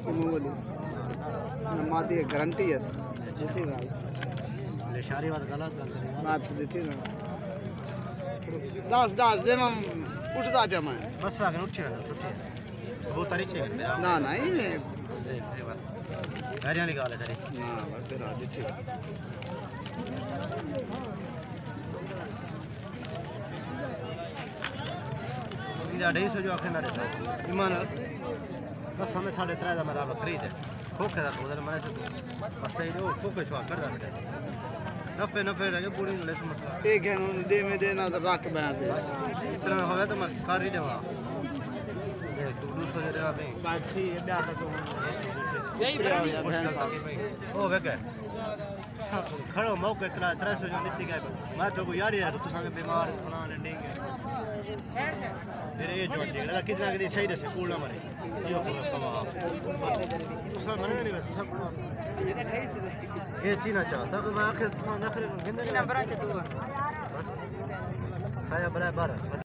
बोली मादी गारंटी है ठीक है ले शारी बात गलत बात ठीक है 10 जे मैं उठदा पे मैं बस आगे उठ छे वो तरीके ना ना ये बात घर वाली गाल है तेरी ना बस तेरा ठीक इधर 250 जो आखिर ना दे ईमान बस हमें 3.5 दा मेरा खरीद है खोखे दा उधर मैंने बस ये वो खोखे छुआ कर दा बेटा नफे रह गए पूरी ले मसला एक है दे में देना तो रख बैठ इतना होवे तो मैं कर ही देवा ये तू 200 दे भाई बात थी ब्याह तक यही ओ वेगे खड़ो मौके 300 जो नीति गए मैं तो को यार तू संग बीमार फला नहीं फिर ये जो जेड़ा कितना कि सही दे स्कूल ना मरे यो कवा तू सब मरे नहीं सब ये चीना चाहता कि मैं आखिर गिंदे नंबर आ तू बस साया बराबर